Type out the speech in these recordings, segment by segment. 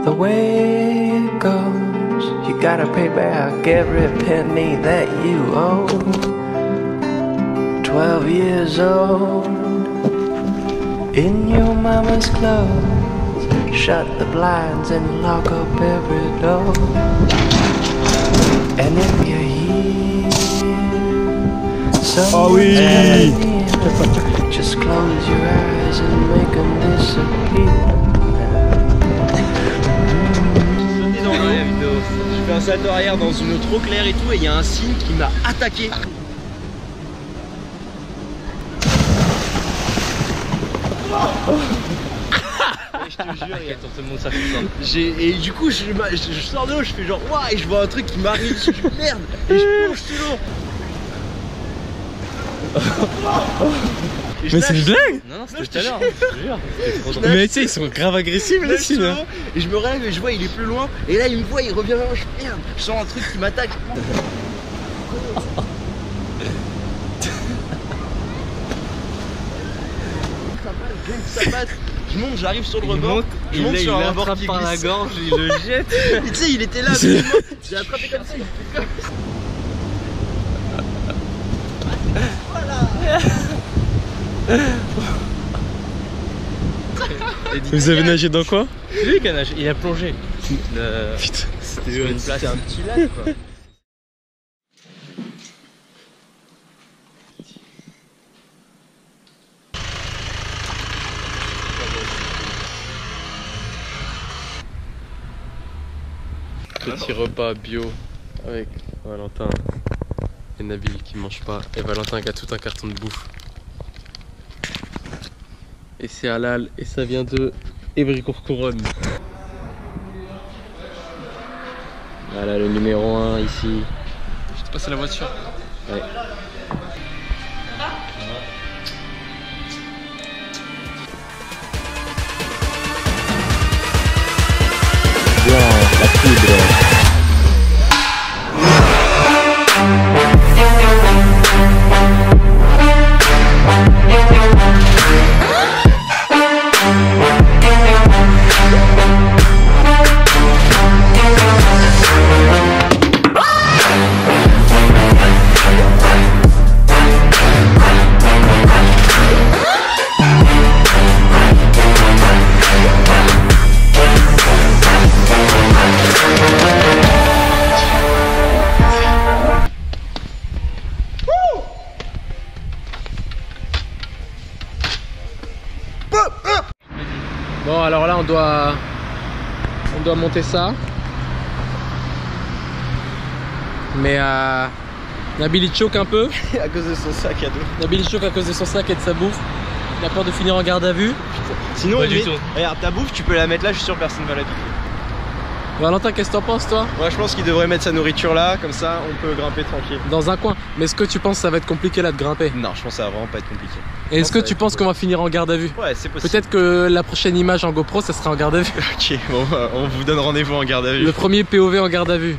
the way it goes. You gotta pay back every penny that you owe. 12 years old, in your mama's clothes. Shut the blinds and lock up every door. And if you're here, somewhere just close your eyes and make them disappear. Je fais un salto arrière dans une eau trop claire et tout, et il y a un cygne qui m'a attaqué. Je te jure, on te montre ça tout ça. Et du coup, je sors de l'eau, je fais genre waouh, et je vois un truc qui m'arrive dessus, je merde, et je plonge sous l'eau. Mais c'est une blague? Non, c'était tout à l'heure, je te jure. Mais tu sais, ils sont grave agressifs les signes. Et je me relève et je vois, il est plus loin. Et là, il me voit, il revient vers moi, je fais merde, je sens un truc qui m'attaque. Ça passe, je monte, j'arrive sur le rebord. Je monte sur un rebord qui par la glisse. gorge, il le jette. Et tu sais, il était là, j'ai attrapé comme ça. Vous avez nagé dans quoi? Lui qui a nagé, il a plongé. Putain, C'était un petit lac quoi. Petit repas bio avec Valentin et Nabil qui mange pas, et Valentin qui a tout un carton de bouffe. Et c'est halal et ça vient de Évry-Courcouronnes. Voilà le numéro 1 ici. Je te passe la voiture. Ouais. Bien, la poudre. Bon, alors là on doit monter ça. Mais Nabil il choque un peu. À cause de son sac à dos. Nabil il choque à cause de son sac et de sa bouffe. Il a peur de finir en garde à vue. Sinon, Pas du tout. Regarde, ta bouffe, tu peux la mettre là, je suis sûr que personne va la piquer. Valentin, qu'est-ce que t'en penses toi? Moi, je pense qu'il devrait mettre sa nourriture là, comme ça, on peut grimper tranquille. Dans un coin. Mais est-ce que tu penses que ça va être compliqué là de grimper? Non, je pense que ça va vraiment pas être compliqué. Et est-ce que tu penses qu'on va finir en garde à vue? Ouais, c'est possible. Peut-être que la prochaine image en GoPro, ça sera en garde à vue. Ok, bon, on vous donne rendez-vous en garde à vue. Le premier POV en garde à vue.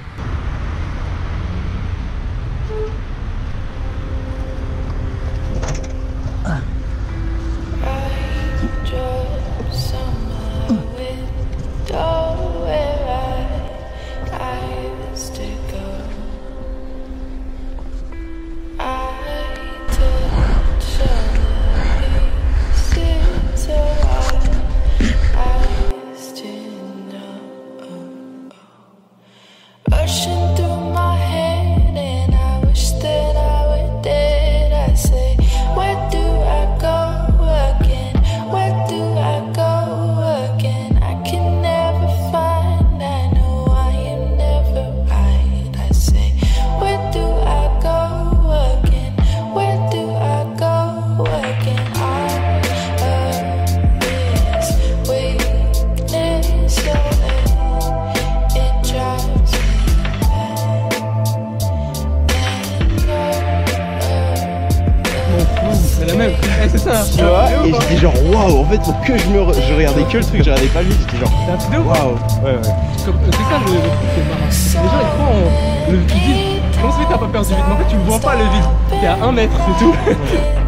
c'est ça. Tu vois, et j'étais genre waouh, en fait faut que je regardais que le truc, je regardais pas lui, j'étais genre c'est un truc de ouf. waouh. Ouais. C'est ça le truc qui est marrant. Les gens ils croient tu dis, je pense que t'as pas perdu vite, mais en fait tu ne vois pas le vide. T'es à 1 mètre, c'est tout.